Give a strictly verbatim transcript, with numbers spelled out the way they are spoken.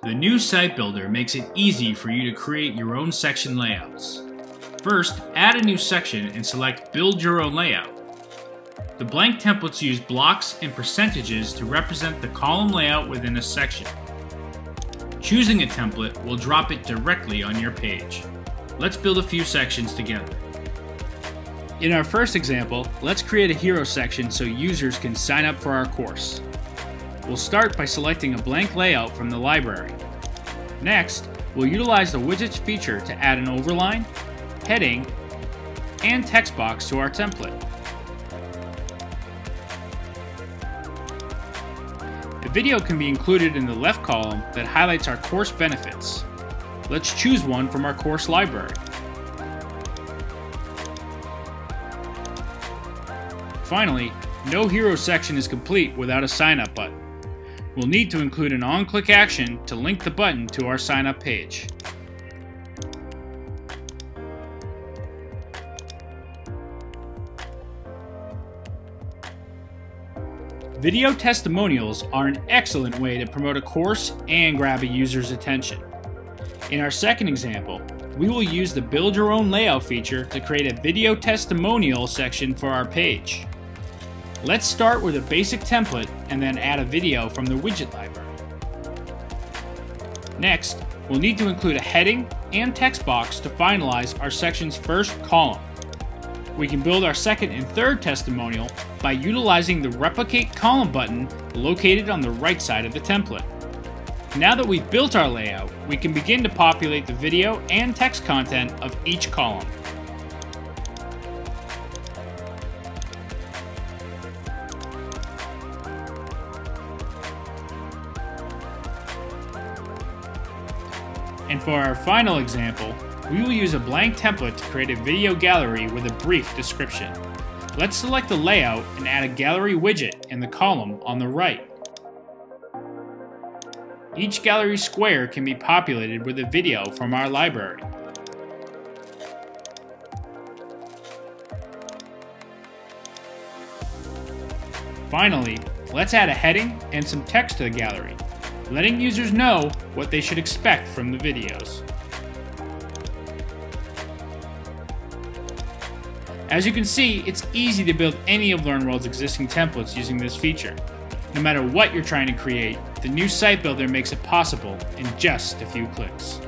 The new site builder makes it easy for you to create your own section layouts. First, add a new section and select Build Your Own Layout. The blank templates use blocks and percentages to represent the column layout within a section. Choosing a template will drop it directly on your page. Let's build a few sections together. In our first example, let's create a hero section so users can sign up for our course. We'll start by selecting a blank layout from the library. Next, we'll utilize the widgets feature to add an overline, heading, and text box to our template. A video can be included in the left column that highlights our course benefits. Let's choose one from our course library. Finally, no hero section is complete without a sign up button. We'll need to include an on-click action to link the button to our sign up page. Video testimonials are an excellent way to promote a course and grab a user's attention. In our second example, we will use the Build Your Own Layout feature to create a video testimonial section for our page. Let's start with a basic template and then add a video from the widget library. Next, we'll need to include a heading and text box to finalize our section's first column. We can build our second and third testimonial by utilizing the Replicate Column button located on the right side of the template. Now that we've built our layout, we can begin to populate the video and text content of each column. And for our final example, we will use a blank template to create a video gallery with a brief description. Let's select the layout and add a gallery widget in the column on the right. Each gallery square can be populated with a video from our library. Finally, let's add a heading and some text to the gallery, letting users know what they should expect from the videos. As you can see, it's easy to build any of LearnWorlds' existing templates using this feature. No matter what you're trying to create, the new site builder makes it possible in just a few clicks.